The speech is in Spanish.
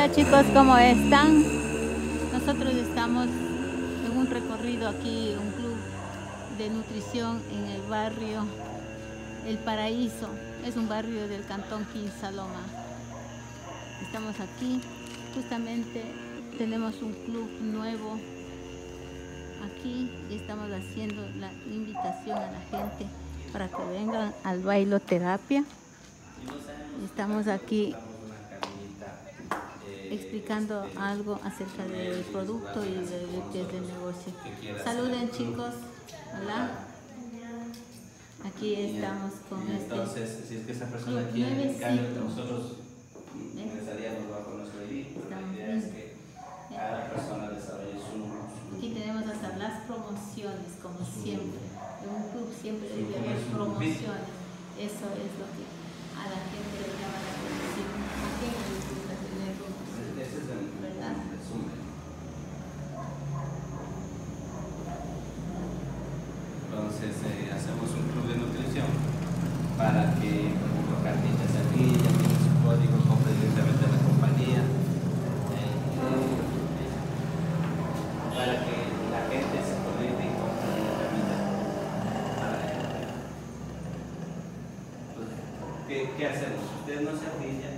Hola chicos, ¿cómo están? Nosotros estamos en un recorrido aquí, un club de nutrición en el barrio El Paraíso. Es un barrio del cantón Quinsaloma. Estamos aquí, justamente tenemos un club nuevo aquí y estamos haciendo la invitación a la gente para que vengan al bailoterapia. Estamos aquí explicando algo acerca del producto y de lo que es el negocio. Saluden chicos. Hola. Aquí estamos con entonces, si es que esa persona quiere, en cambio nosotros ingresaríamos bajo nuestro ID, pero la idea es que cada persona desarrolle su... Aquí tenemos hasta las promociones, como siempre. En un club siempre debe haber promociones. Eso es lo que a la gente le llama la atención. ¿A quién le gusta tener promociones? Ese es el resumen. Entonces, hacemos un club de nutrición para que, por ejemplo, Cartita Servilla tiene su código, compre directamente a la compañía, para que la gente se conecte y compre directamente para él. Entonces, ¿qué hacemos? Usted no se afilian